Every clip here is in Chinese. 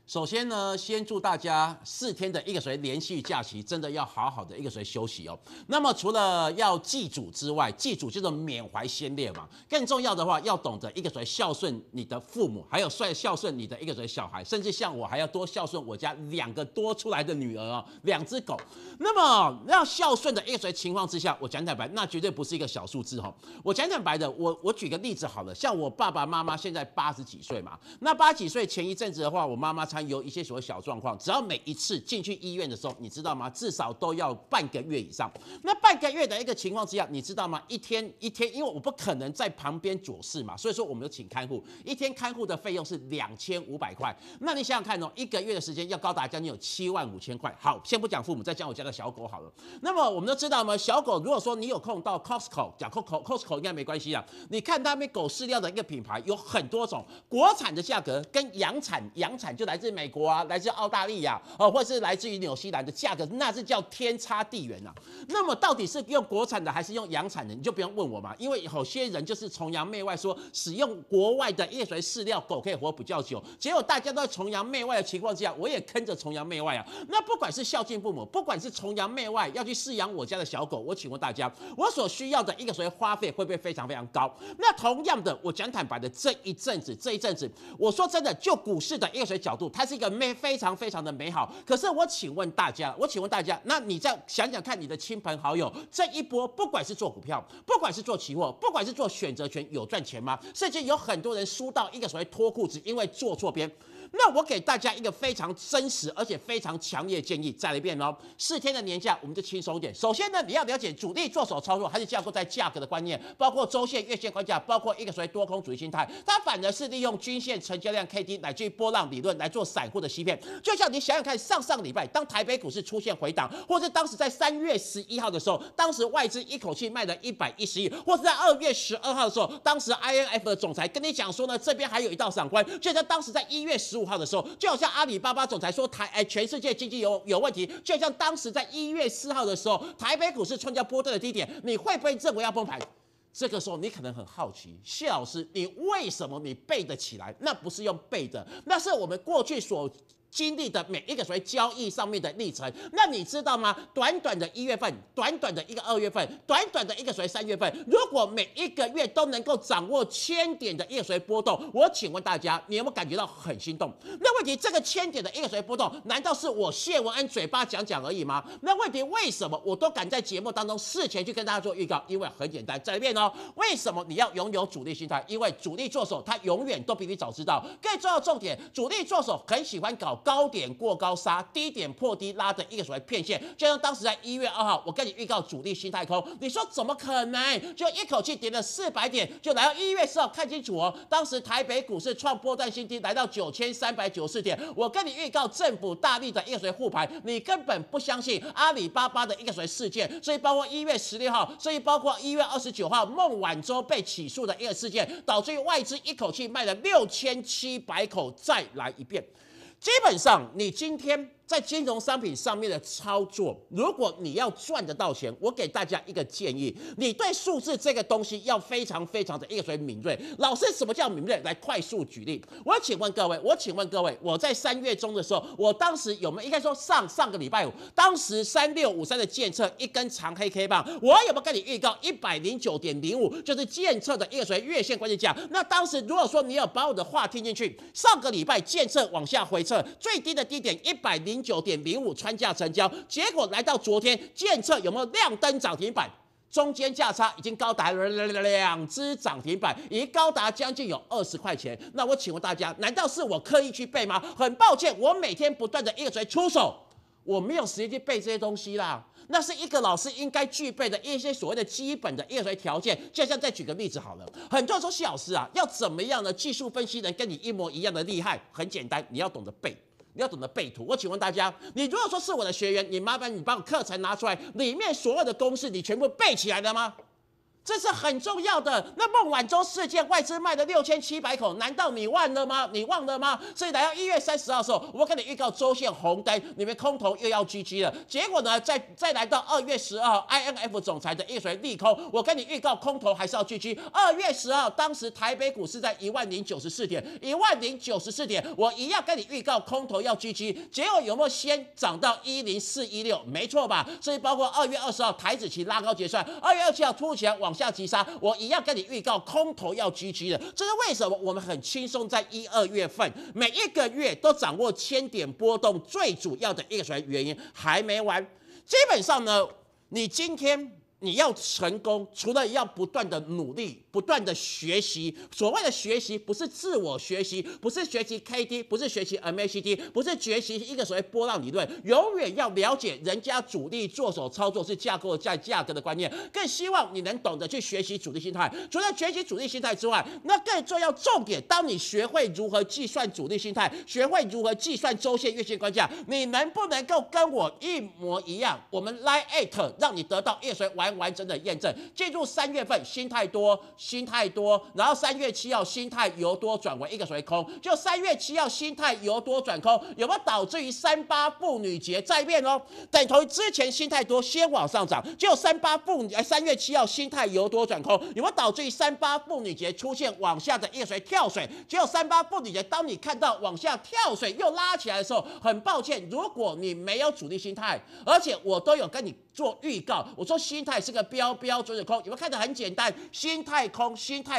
首先呢，先祝大家4天的一个连续假期，真的要好好的一个休息哦。那么除了要祭祖之外，祭祖就是缅怀先烈嘛，更重要的话要懂得一个孝顺你的父母，还有孝顺你的一个小孩，甚至像我还要多孝顺我家2个多出来的女儿哦，2只狗。那么要孝顺的一个情况之下，我讲坦白，那绝对不是一个小数字哈。我讲坦白的，我举个例子好了，像我爸爸妈妈现在80几岁嘛，那80几岁前一阵子的话，我妈妈常有一些所谓小状况，只要每一次进去医院的时候，你知道吗？至少都要半个月以上。那半个月的一个情况之下，你知道吗？一天，因为我不可能在旁边左视嘛，所以说我们有请看护，一天看护的费用是2500块。那你想想看哦，1个月的时间要高达将近有75000块。好，先不讲父母，再讲我家的小狗好了。那么我们都知道嘛，小狗如果说你有空到 Costco， 讲 Costco 应该没关系啊。你看他们狗饲料的一个品牌有很多种，国产的价格跟洋产就来自美国啊，来自澳大利亚哦，或是来自于纽西兰的价格，那是叫天差地远啊。那么到底是用国产的还是用洋产的，你就不用问我嘛，因为有些人就是崇洋媚外，说使用国外的一些饲料，狗可以活比较久。结果大家都在崇洋媚外的情况之下，我也跟着崇洋媚外啊。那不管是孝敬父母，不管是崇洋媚外要去饲养我家的小狗，我请问大家，我所需要的一个花费会不会非常非常高？那同样的，我讲坦白的，这一阵子，我说真的，就股市的一个角度，它是一个非常非常的美好。可是我请问大家，那你再想想看，你的亲朋好友这一波，不管是做股票，不管是做期货，不管是做选择权，有赚钱吗？甚至有很多人输到一个所谓脱裤子，因为做错边。那我给大家一个非常真实而且非常强烈的建议，再来一遍哦。4天的年假，我们就轻松一点。首先呢，你要了解主力做手操作还是架构在价格的观念，包括周线、月线关价，包括一个所谓多空主义心态。它反而是利用均线、成交量、KD 乃至于波浪理论来做散户的欺骗。就像你想想看，上礼拜当台北股市出现回档，或是当时在3月11号的时候，当时外资一口气卖了110亿，或是在2月12号的时候，当时 INF 的总裁跟你讲说呢，这边还有一道闪关，就像当时在1月15号的时候，就好像阿里巴巴总裁说全世界经济有问题，就像当时在1月4号的时候，台北股市创下波段的低点，你会不会认为要崩盘？这个时候你可能很好奇，谢老师，你为什么你背得起来？那不是用背的，那是我们过去所经历的每一个所谓交易上面的历程。那你知道吗？短短的1月份，短短的一个2月份，短短的一个所谓3月份，如果每一个月都能够掌握1000点的一个所谓波动，我请问大家，你有没有感觉到很心动？那问题，这个1000点的一个所谓波动，难道是我谢文安嘴巴讲而已吗？那问题为什么我都敢在节目当中事前去跟大家做预告？因为很简单，再一遍哦，为什么你要拥有主力心态？因为主力做手他永远都比你早知道。更重要的重点，主力做手很喜欢搞高点过高杀，低点破低拉的一个所谓骗线，就像当时在1月2号，我跟你预告主力心态空，你说怎么可能？就一口气跌了400点，就来到1月4号，看清楚哦，当时台北股市创波段新低，来到9394点，我跟你预告政府大力的一个所谓护盘，你根本不相信阿里巴巴的一个所谓事件，所以包括1月16号，所以包括1月29号孟晚舟被起诉的一个事件，导致于外资一口气卖了6700口，再来一遍。基本上，你今天在金融商品上面的操作，如果你要赚得到钱，我给大家一个建议，你对数字这个东西要非常非常的一个所谓敏锐。老师，什么叫敏锐？来快速举例。我请问各位，我在3月中的时候，我当时有没有应该说上个礼拜五，当时3653的建测一根长黑 K 棒，我有没有跟你预告109.05就是建测的一个所谓月线关键价？那当时如果说你有把我的话听进去，上个礼拜建测往下回撤，最低的低点109.05穿价成交，结果来到昨天，建测有没有亮灯涨停板？中间价差已经高达2只涨停板，已经高达将近有20块钱。那我请问大家，难道是我刻意去背吗？很抱歉，我每天不断的一个嘴出手，我没有时间去背这些东西啦。那是一个老师应该具备的一些所谓的基本的一些条件。就像再举个例子好了，很多人说谢老师啊，要怎么样呢？技术分析人跟你一模一样的厉害，很简单，你要懂得背。你要懂得背图。我请问大家，你如果说是我的学员，你麻烦你把我课程拿出来，里面所有的公式你全部背起来了吗？ 这是很重要的。那孟晚舟事件，外资卖了6700口，难道你忘了吗？你忘了吗？所以来到1月30号的时候，我跟你预告周线红灯，你们空头又要 GG 了。结果呢，再来到2月12号 ，INF 总裁的一水利空，我跟你预告空头还是要 GG。2月10号，当时台北股市在10094点，10094点，我一样跟你预告空头要 GG。结果有没有先涨到10416？没错吧？所以包括2月20号台指期拉高结算，2月27号突如其来往下急杀，我一样跟你预告空头要 GG 的。这是为什么？我们很轻松在1、2月份每一个月都掌握1000点波动最主要的一个原因还没完。基本上呢，你今天你要成功，除了要不断的努力、不断的学习，所谓的学习不是自我学习，不是学习 KD， 不是学习 MACD， 不是学习一个所谓波浪理论，永远要了解人家主力做手操作是架构在价格的观念，更希望你能懂得去学习主力心态。除了学习主力心态之外，那更重要重点，当你学会如何计算主力心态，学会如何计算周线、月线关价，你能不能够跟我一模一样？我们 Line 让你得到一水完整的验证。记住3月份心态多，然后3月7号心态由多转为一个水空，就3月7号心态由多转空，有没有导致于38妇女节再变哦？等同于之前心态多先往上涨，就3月7号心态由多转空，有没有导致于38妇女节出现往下的一个水跳水？只有38妇女节，当你看到往下跳水又拉起来的时候，很抱歉，如果你没有主力心态，而且我都有跟你做预告，我说心态是个标准空，有没有看得很简单？心态空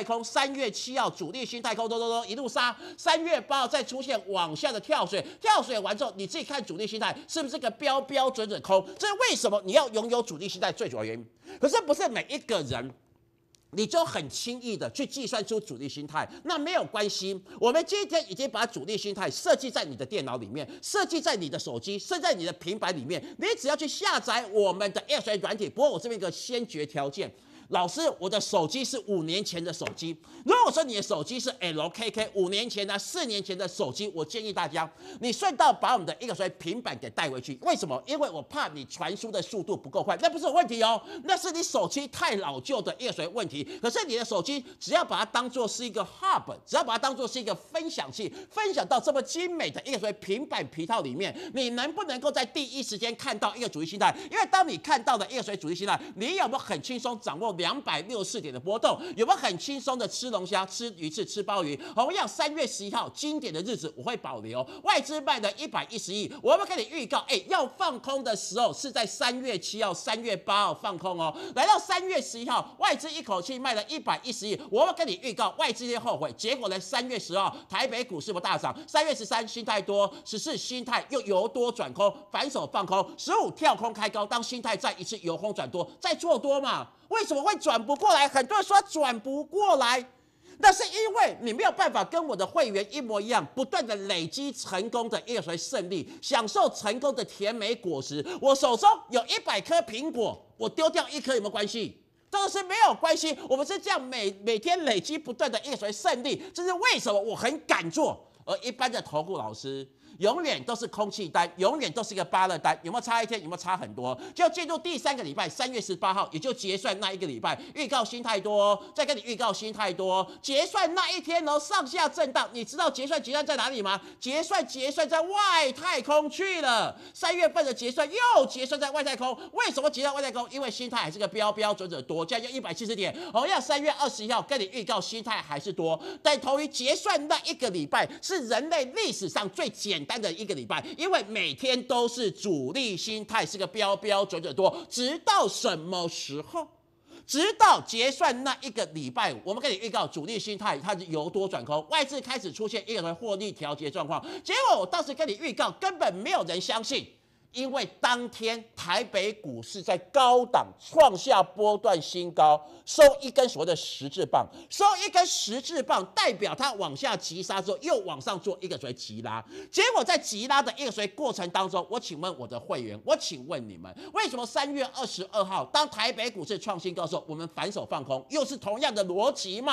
，3月7号主力心态空，都一路杀，3月8号再出现往下的跳水完之后，你自己看主力心态是不是个标准空？这是为什么你要拥有主力心态最主要原因。可是不是每一个人你就很轻易的去计算出主力心态，那没有关系。我们今天已经把主力心态设计在你的电脑里面，设计在你的手机，设计在你的平板里面。你只要去下载我们的 X 软体。不过我这边有个先决条件。老师，我的手机是5年前的手机。如果说你的手机是 LKK 5年前、4年前的手机，我建议大家，你顺道把我们的一个所谓平板给带回去。为什么？因为我怕你传输的速度不够快，那不是有问题哦，那是你手机太老旧的一个所谓问题。可是你的手机只要把它当做是一个 hub， 只要把它当做是一个分享器，分享到这么精美的一个所谓平板皮套里面，你能不能够在第一时间看到一个主力心态？因为当你看到的一个所谓主力心态，你有没有很轻松掌握264点的波动？有没有很轻松的吃龙虾、吃鱼翅、吃鲍鱼？同样3月11号经典的日子我会保留，外资卖了110亿，我要跟你预告，要放空的时候是在3月7号、3月8号放空哦。来到3月11号，外资一口气卖了110亿，我要跟你预告，外资会后悔。结果呢，3月10号台北股市不大涨，3月13心态多，14心态又由多转空，反手放空，15跳空开高，当心态再一次由空转多，再做多嘛？为什么会转不过来？很多人说转不过来，那是因为你没有办法跟我的会员一模一样，不断的累积成功的一个胜利，享受成功的甜美果实。我手中有100颗苹果，我丢掉1颗有没有关系？这是没有关系，我们是这样每天累积不断的一个胜利，这是为什么我很敢做。而一般的投顾老师永远都是空气单，永远都是一个芭乐单，有没有差一天？有没有差很多？就进入第3个礼拜，3月18号，也就结算那一个礼拜，预告心态多，再跟你预告心态多，结算那一天上下震荡，你知道结算在哪里吗？结算在外太空去了。3月份的结算又结算在外太空，为什么结算外太空？因为心态还是个标准多，加上170点。同样3月21号跟你预告心态还是多，但同于结算那一个礼拜是人类历史上最简单的一个礼拜，因为每天都是主力心态是个标准多，直到什么时候？直到结算那一个礼拜，我们跟你预告主力心态它是由多转空，外资开始出现一个获利调节状况。结果我当时跟你预告，根本没有人相信。因为当天台北股市在高档创下波段新高，收一根所谓的十字棒，代表它往下急杀之后又往上做一个所谓急拉，结果在急拉的一个所谓过程当中，我请问我的会员，我请问你们，为什么3月22号当台北股市创新高的时候，我们反手放空，又是同样的逻辑嘛？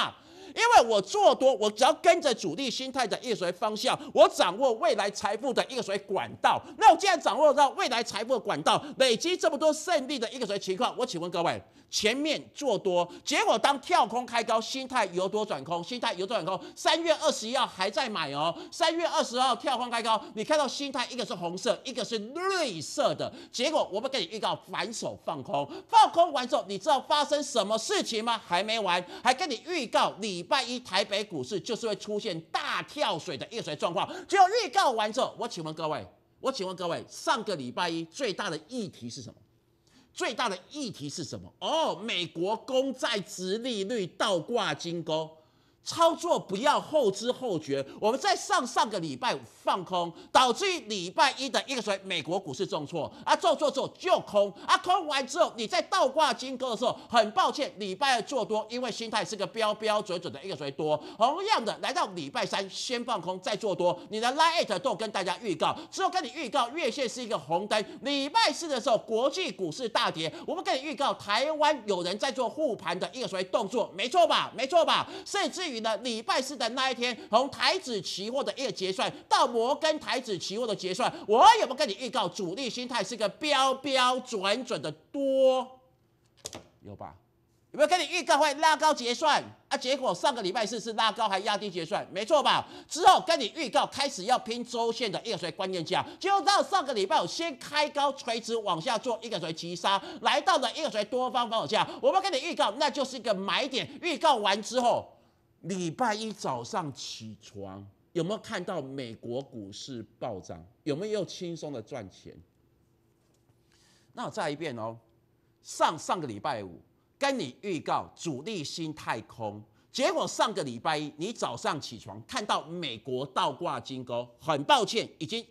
因为我做多，我只要跟着主力心态的一个所谓方向，我掌握未来财富的一个所谓管道。那我既然掌握到未来财富的管道，累积这么多胜利的一个所谓情况，我请问各位，前面做多，结果当跳空开高，心态由多转空，心态由多转空。3月21号还在买哦，3月20号跳空开高，你看到心态一个是红色，一个是绿色的，结果我们给你预告反手放空，放空完之后，你知道发生什么事情吗？还没完，还跟你预告礼拜一台北股市就是会出现大跳水的一个水状况。结果预告完之后，我请问各位，上个礼拜一最大的议题是什么？最大的议题是什么？哦，美国公债殖利率倒挂金钩。操作不要后知后觉，我们在上个礼拜五放空，导致于礼拜一的一个谁美国股市重挫啊，重挫之后就空啊，空完之后你在倒挂金钩的时候，很抱歉，礼拜二做多，因为心态是个标准的一个谁多，同样的来到礼拜三先放空再做多，你的 Line 都跟大家预告，之后跟你预告月线是一个红灯，礼拜四的时候国际股市大跌，我们跟你预告台湾有人在做护盘的一个谁动作，没错吧？甚至于礼拜四的那一天，从台指期货的一个结算到摩根台指期货的结算，我有没有跟你预告主力心态是个标准的多？有吧？有没有跟你预告会拉高结算啊？结果上个礼拜四是拉高还压低结算，没错吧？之后跟你预告开始要拼周线的一个关键价，结果到上个礼拜五先开高垂直往下做一个急杀，来到了一个多方防守价，我们跟你预告那就是一个买点。预告完之后。礼拜一早上起床，有没有看到美国股市暴涨？有没有轻松的赚钱？那我再一遍哦，上个礼拜五跟你预告主力心太空，结果上个礼拜一你早上起床看到美国倒挂金钩，很抱歉，已经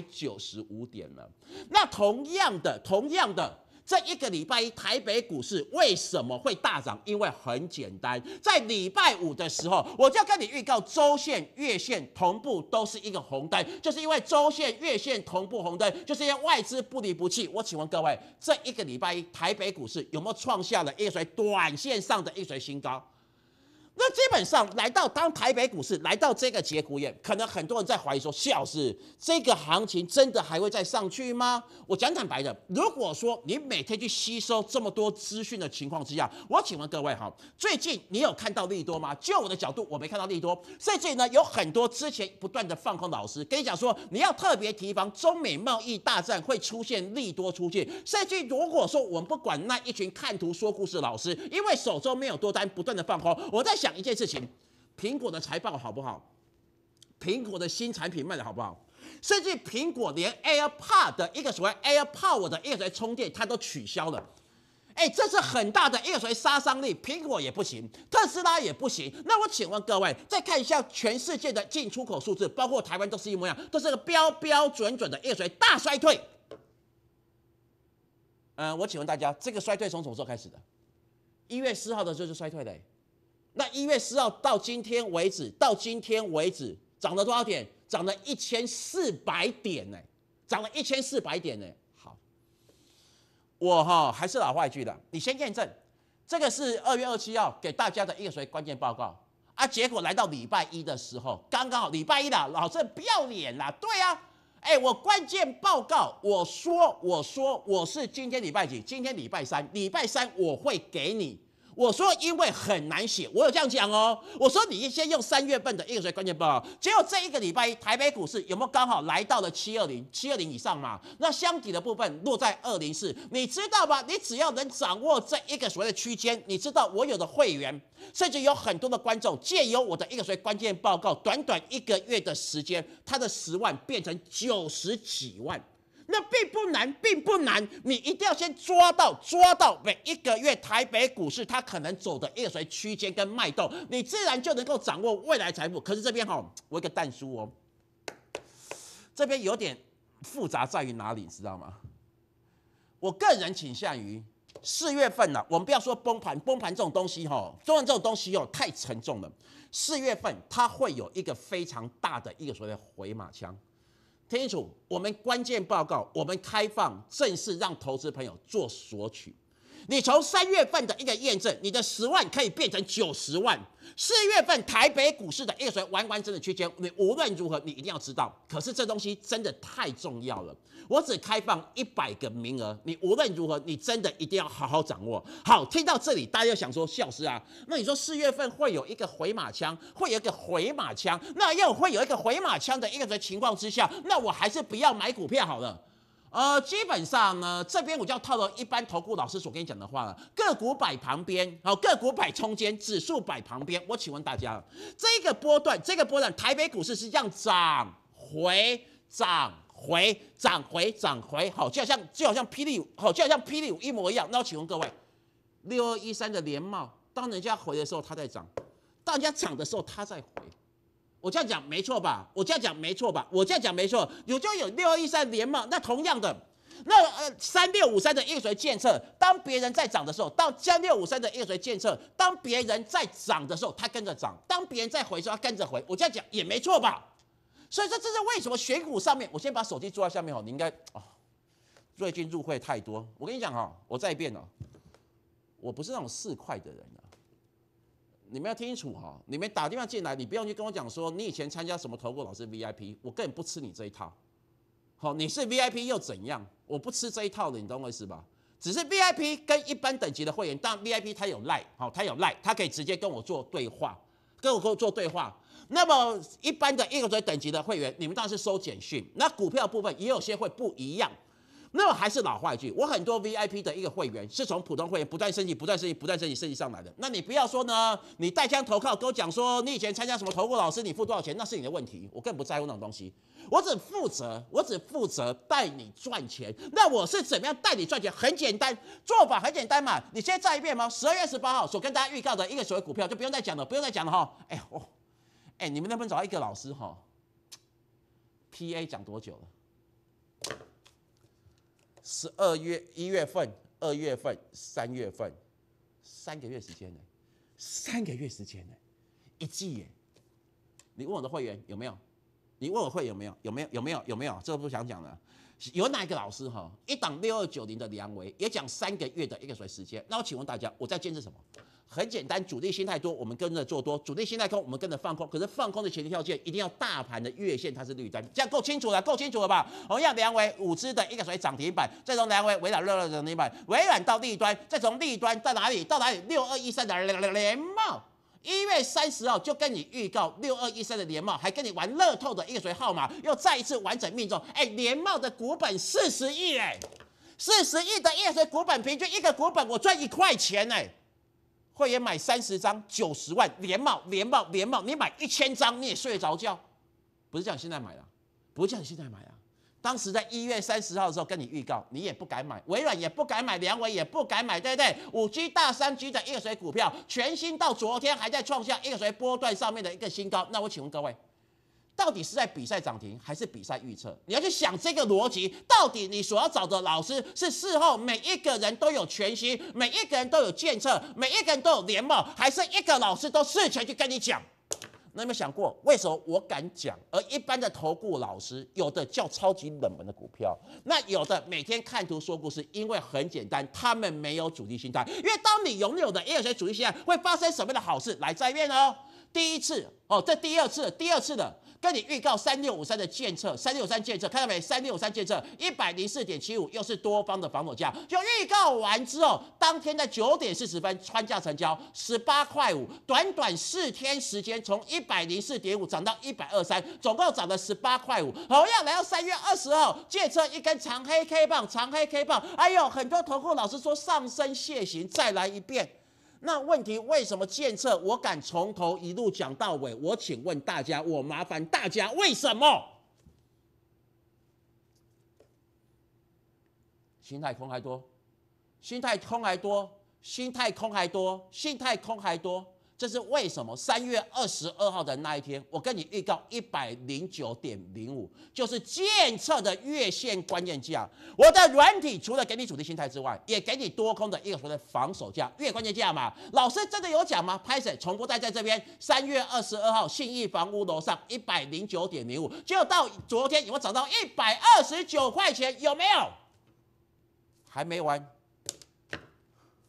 195点了。那同样的。这一个礼拜一，台北股市为什么会大涨？因为很简单，在礼拜五的时候，我就要跟你预告，周线、月线同步都是一个红灯，就是因为周线、月线同步红灯，就是因为外资不离不弃。我请问各位，这一个礼拜一，台北股市有没有创下了一个短线上的一个新高？那基本上来到当台北股市来到这个节骨眼，可能很多人在怀疑说，谢老师，这个行情真的还会再上去吗？我讲坦白的，如果说你每天去吸收这么多资讯的情况之下，我请问各位哈，最近你有看到利多吗？就我的角度，我没看到利多，甚至呢有很多之前不断的放空老师跟你讲说，你要特别提防中美贸易大战会出现利多出现，甚至如果说我们不管那一群看图说故事的老师，因为手中没有多单，不断的放空，我在想一件事情，苹果的财报好不好？苹果的新产品卖的好不好？甚至苹果连 AirPod 的一个所谓 AirPower 的一个所谓充电，它都取消了。这是很大的一个所谓杀伤力，苹果也不行，特斯拉也不行。那我请问各位，再看一下全世界的进出口数字，包括台湾都是一模一样，都是个标准的一个所谓大衰退。我请问大家，这个衰退从什么时候开始的？1月4号的时候就衰退了。那1月4号到今天为止，涨了多少点？涨了1400点呢，涨了1400点呢。好，我还是老话一句的，你先验证，这个是2月27号给大家的一个所谓关键报告啊。结果来到礼拜一的时候，刚刚好礼拜一啦，老郑不要脸啦，对啊。我关键报告，我说我是今天礼拜几？今天礼拜三我会给你。我说因为很难写，我有这样讲哦。我说你先用3月份的一个关键报告，结果这一个礼拜一台北股市有没有刚好来到了720以上嘛？那箱体的部分落在204，你知道吧？你只要能掌握这一个所谓的区间，你知道我有的会员，甚至有很多的观众借由我的一个所谓关键报告，短1个月的时间，他的10万变成90几万。那并不难，你一定要先抓到每一个月台北股市它可能走的一个区间跟脉动，你自然就能够掌握未来财富。可是这边我一个但书哦，这边有点复杂在于哪里，你知道吗？我个人倾向于4月份了，我们不要说崩盘这种东西太沉重了。4月份它会有一个非常大的一个所谓的回马枪。听清楚，我们关键报告，我们开放正式让投资朋友做索取。 你从3月份的一个验证，你的10万可以变成90万。4月份台北股市的一个所谓完整的区间，你无论如何你一定要知道。可是这东西真的太重要了，我只开放100个名额，你无论如何你真的一定要好好掌握。好，听到这里大家又想说，谢老师啊，那你说4月份会有一个回马枪，会有一个回马枪，那又会有一个回马枪的一个情况之下，那我还是不要买股票好了。基本上呢，这边我就要套了一般投顾老师所跟你讲的话了，个股摆旁边，好，个股摆中间，指数摆旁边。我请问大家，这个波段，台北股市是这样涨回涨回涨回涨回，好，就好像霹雳舞，好，就好像霹雳舞一模一样。那我请问各位，6213的联茂，当人家回的时候它在涨，当人家涨的时候它在回。我这样讲没错吧？我这样讲没错吧？我这样讲没错，就有6213联茂，那同样的，那3653的一个水建测，当别人在涨的时候，到3653的一个水建测，当别人在涨的时候，它跟着涨；当别人在回的时候，它跟着回。我这样讲也没错吧？所以说这是为什么选股上面，我先把手机坐在下面哦，你应该最近入会太多，我跟你讲哈，我再一遍哦，我不是那种4块的人啊。你们要听清楚哈！你们打电话进来，你不用去跟我讲说你以前参加什么投顾老师 VIP， 我根本不吃你这一套。好，你是 VIP 又怎样？我不吃这一套的，你懂我意思吧？只是 VIP 跟一般等级的会员，当然 VIP 他有 Line， 好，他有 Line， 他可以直接跟我做对话，做对话。那么一般的一个等级的会员，你们当然是收简讯。那股票部分也有些会不一样。那么还是老话一句，我很多 VIP 的一个会员是从普通会员不断升级上来的。那你不要说呢，你带枪投靠跟我讲说你以前参加什么投顾老师，你付多少钱，那是你的问题，我更不在乎那种东西。我只负责带你赚钱。那我是怎么样带你赚钱？很简单，做法很简单嘛。你先再一遍吗？12月18号所跟大家预告的一个所谓股票就不用再讲了，哈。你们能不能找到一个老师哈 ？PA 讲多久了？12月、1月份、2月份、3月份，3个月时间呢？3个月时间呢？1季耶！你问我的会员有没有？你问我会员有没有？有没有？这个不想讲了。有哪一个老师哈？一档6290的梁维也讲3个月的一个时间。那我请问大家，我在坚持什么？很简单，主力心态多，我们跟着做多；主力心态空，我们跟着放空。可是放空的前提条件，一定要大盘的月线它是绿灯，这样够清楚了吧？同样，梁维5只的一个涨停板，再从梁维微软66涨停板，微软到立端，再从立端到哪里？6213的联茂。1月30号就跟你预告6213的联茂，还跟你玩乐透的一个号码，又再一次完整命中。联茂的股本40亿，40亿的一个股本，平均一个股本我赚1块钱会员买30张90万，联茂，你买1000张你也睡得着觉，不是叫你现在买啊，当时在1月30号的时候跟你预告，你也不敢买，微软也不敢买，梁维也不敢买，对不对？5G 大3G 的一个股票，全新到昨天还在创下一个波段上面的一个新高。那我请问各位，到底是在比赛涨停还是比赛预测？你要去想这个逻辑，到底你所要找的老师是事后每一个人都有全息，每一个人都有监测，每一个人都有联盟，还是一个老师都事前去跟你讲？那有没有想过，为什么我敢讲，而一般的投顾老师有的叫超级冷门的股票，那有的每天看图说故事？因为很简单，他们没有主力心态。因为当你拥有的也有些主力心态，会发生什么样的好事？来再一遍哦。第一次这第二次的。跟你预告3653的建测，3653建测看到没？3653建测104.75，又是多方的防守价。就预告完之后，当天在9点40分穿价成交18块5，短短4天时间，从104.5涨到123，总共涨了18块5。同样来到3月20号，建测一根长黑 K 棒，哎呦，很多投顾老师说上升楔形，再来一遍。那问题为什么建测我敢从头一路讲到尾？我请问大家，我麻烦大家，为什么？心态空还多，这是为什么？3月22号的那一天，我跟你预告109.05，就是建测的月线关键价。我的软体除了给你主力心态之外，也给你多空的一个所谓的防守价，月关键价嘛。老师真的有讲吗？拍谁重播在这边？3月22号信义房屋楼上109.05，结果到昨天有没有涨到129块钱？有没有？还没完。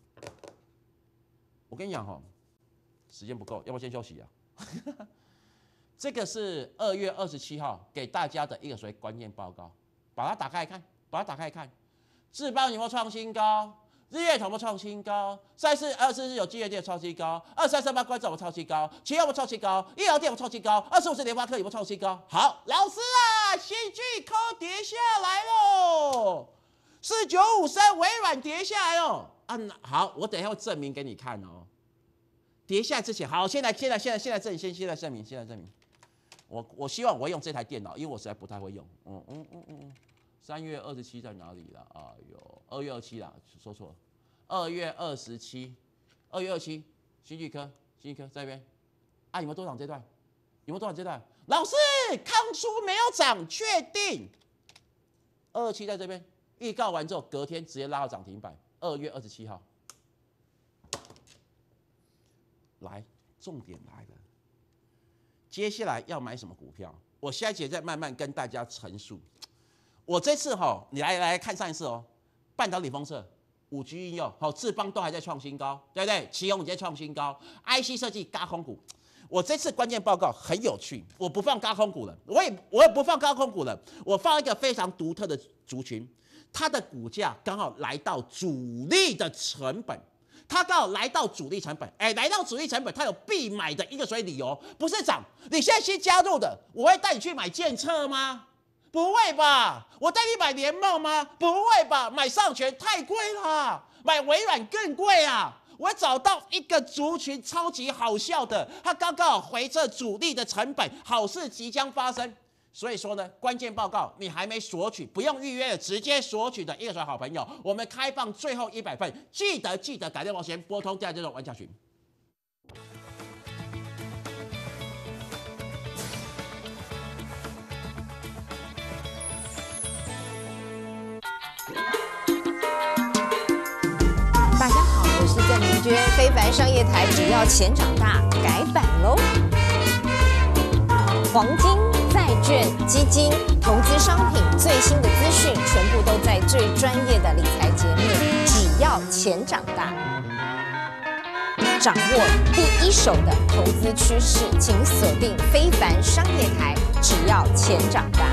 跟你讲哈，时间不够，要不要先休息啊？这个是2月27号给大家的一个所谓关键报告，把它打开来看，把它打开来看，智邦有没有创新高？日月同步创新高，34、24日有基源店创新高，23、38关照有创新高，7号有创新高，医疗店有创新高，25是联发科有没有创新高？好，老师啊，新巨科跌下来喽，4953微软跌下来哦。好，我等一下会证明给你看哦。跌下来之前，好，现在证明。我希望我会用这台电脑，因为我实在不太会用。3月27在哪里了？哎呦，2月27啦，说错了。2月27，新巨科在这边。啊，有没有多涨这段？老师，康舒没有涨，确定。27在这边，预告完之后，隔天直接拉到涨停板。2月27号，来，重点来了。接下来要买什么股票？我下一节再慢慢跟大家陈述。我这次你来看上一次半导体封测、5G 应用，智邦都还在创新高，对不对？奇鋐也在创新高 ，IC 设计轧空股。我这次关键报告很有趣，我不放轧空股了，我也不放轧空股了，我放一个非常独特的族群，它的股价刚好来到主力的成本。它刚好来到主力成本，来到主力成本，它有必买的一个所谓理由，不是涨。你现在新加入的，我会带你去买建策吗？不会吧？我带你买联茂吗？不会吧？买上权太贵了，买微软更贵啊！我找到一个族群超级好笑的，它刚好回撤主力的成本，好事即将发生。所以说呢，关键报告你还没索取，不用预约的，直接索取的一个所谓好朋友，我们开放最后100份，记得改电话先拨通第2这种玩家群。 大家好，我是郑明娟，非凡商业台只要钱长大改版喽，黄金、债券、基金、投资商品最新的资讯，全部都在最专业的理财节目。只要钱长大，掌握第一手的投资趋势，请锁定非凡商业台。只要钱长大。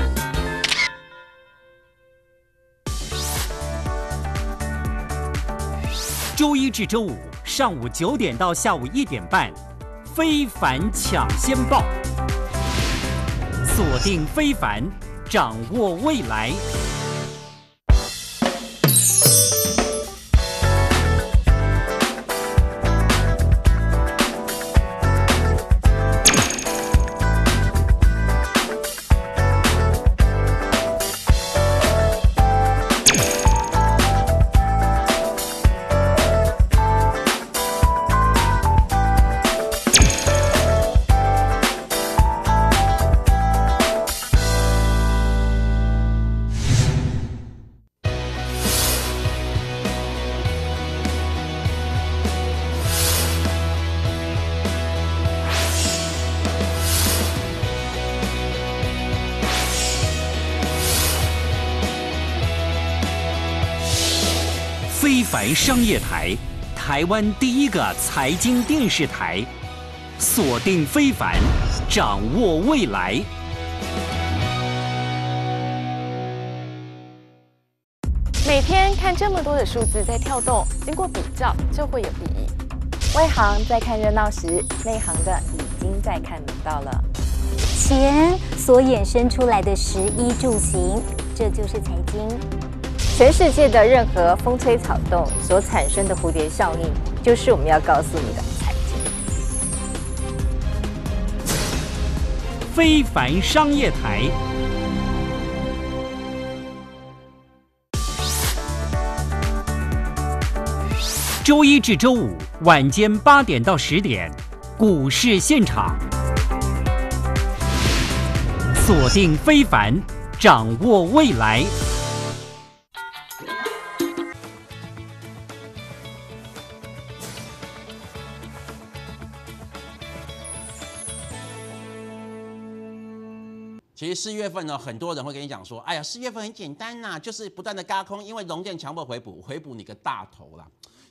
周一至周五上午9点到下午1点半，非凡抢先报。锁定非凡，掌握未来。非凡商业台，台湾第一个财经电视台，锁定非凡，掌握未来。 每天看这么多的数字在跳动，经过比较就会有意义。外行在看热闹时，内行的已经在看门道了。 钱所衍生出来的食衣住行，这就是财经。 全世界的任何风吹草动所产生的蝴蝶效应，就是我们要告诉你的财经。 非凡商业台。周一至周五晚间8点到10点，股市现场，锁定非凡，掌握未来。 其实4月份呢，很多人会跟你讲说，哎呀，4月份很简单呐，就是不断的轧空，因为融电强迫回补你个大头啦。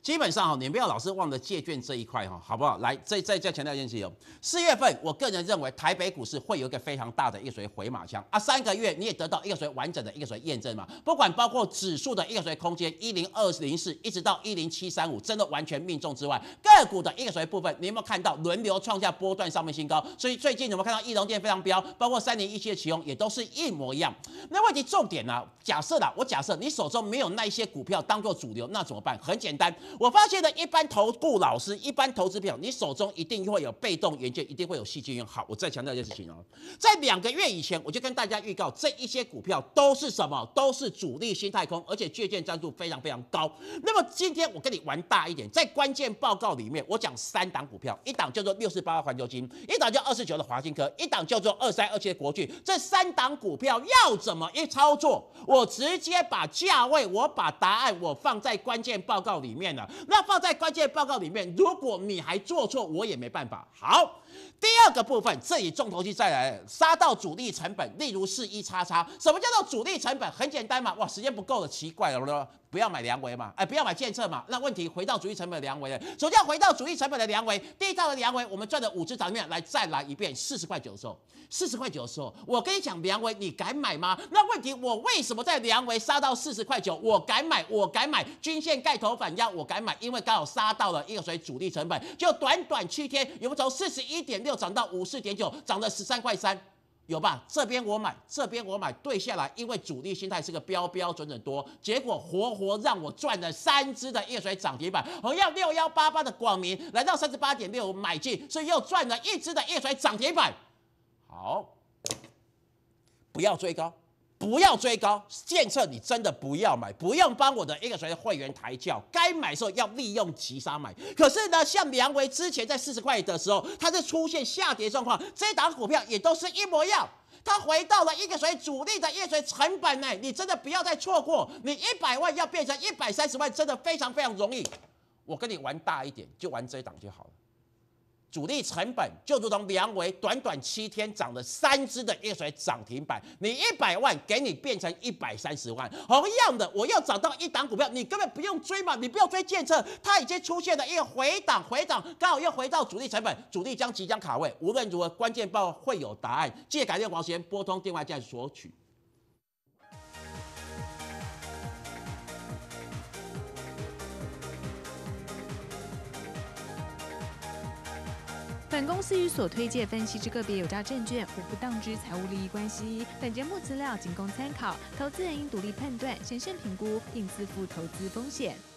基本上你不要老是忘了借券这一块好不好？来，再强调一件事情4月份我个人认为台北股市会有一个非常大的一个属于回马枪啊，3个月你也得到一个属于完整的一个属于验证嘛，不管包括指数的一个属于空间10204一直到10735，真的完全命中之外，个股的一个属于部分，你有没有看到轮流创下波段上面新高？所以最近有没有看到义隆电非常飙，包括3017的启用也都是一模一样。那问题重点呢？假设你手中没有那一些股票当做主流，那怎么办？很简单，我发现的一般投顾老师、一般投资票，你手中一定会有被动元件，一定会有细晶圆。好，我再强调一件事情在2个月以前，我就跟大家预告，这一些股票都是什么？都是主力新太空，而且借券占度非常非常高。那么今天我跟你玩大一点，在关键报告里面，我讲3档股票，一档叫做68环球金，一档叫29的华金科，一档叫做2327的国巨。这3档股票要怎么一操作？我直接把价位，我把答案我放在关键报告里面了。那放在关键报告里面，如果你还做错，我也没办法。好，第2个部分，这里重头戏再来，杀到主力成本，例如41XX。什么叫做主力成本？很简单嘛，哇，时间不够了，奇怪了，不要买良维嘛，不要买建策嘛。那问题回到主力成本的良维了。首先要回到主力成本的良维，第一套的良维，我们赚了5只涨面，再来一遍，40块9的时候，40块9的时候，我跟你讲良维，你敢买吗？那问题我为什么在良维杀到40块9，我敢买，均线盖头反压，我敢买，因为刚好杀到了一个属于主力成本，就短7天，有没有从41.6涨到54.9，涨了13块3。有吧？这边我买，对下来，因为主力心态是个标准多，结果活让我赚了3只的一个水涨停板。同样6188的广明来到38.6买进，所以又赚了1只的一个水涨停板。好，不要追高，建策你真的不要买，不用帮我的一个谁会员抬轿，该买的时候要利用急杀买。可是呢，像良维之前在40块的时候，它是出现下跌状况，这档股票也都是一模一样。它回到了一个水主力的一个水成本呢，你真的不要再错过，你100万要变成130万，真的非常非常容易。我跟你玩大一点，就玩这一档就好了。主力成本就如同良维短7天涨了3只的一个水涨停板，你100万给你变成130万。同样的，我又找到一档股票，你根本不用追嘛，你不用追建策，它已经出现了一个回档，刚好又回到主力成本，主力即将卡位。无论如何，关键报会有答案。记得改变黄时间，拨通电话进来索取。 本公司与所推介分析之个别有价证券无不当之财务利益关系。本节目资料仅供参考，投资人应独立判断、审慎评估，并自负投资风险。